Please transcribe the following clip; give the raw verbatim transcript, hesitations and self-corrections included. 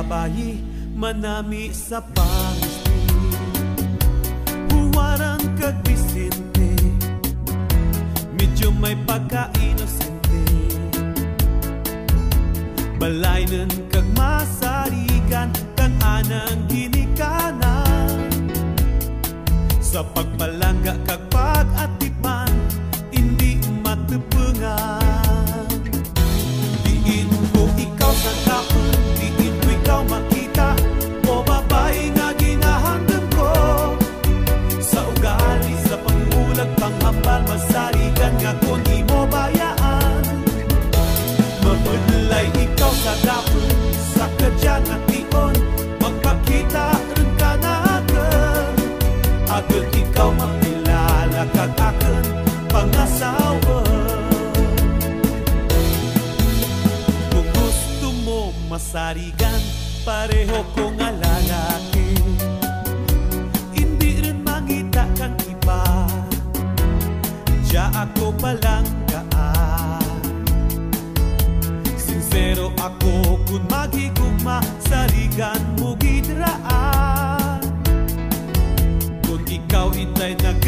babayi manami sa pangesti, huwaran kag Vicente, medyo may pagka-inosente, balaynan kag masarigan kang anang ginikanan, sa pagpalangga kag pag-atipan hindi matupungan. Diin ko ikaw sa kapon, diin ko ikaw makita, o babae nga ginahandam ko, sa ugali, sa pangulag, panghambal, masarigan nga kung di mo bayaan. Mapudlay ikaw sa kapon, sa kadyang at tion, magpakita rin ka na akin, agad ikaw makilala kag akin pangasawa. Kung gusto mo masarigan, pareho ko nga lalaki, hindi rin mangita kang iba, diya ako palanggaan. Sincero ako kung maghigugma, sarigan mo gidraan. Kung ikaw itay nag